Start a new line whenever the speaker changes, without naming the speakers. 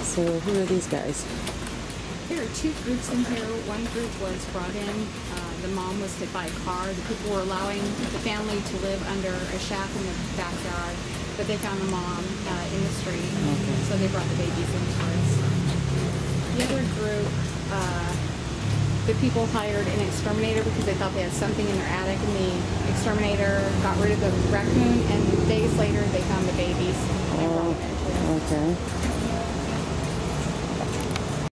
So who are these guys?
There are two groups in here. One group was brought in. The mom was hit by a car. The people were allowing the family to live under a shack in the backyard, but they found the mom in the street, so they brought the babies into us. The other group, the people hired an exterminator because they thought they had something in their attic, and the exterminator got rid of the raccoon, and days later they found the babies and they brought them into it.
Okay.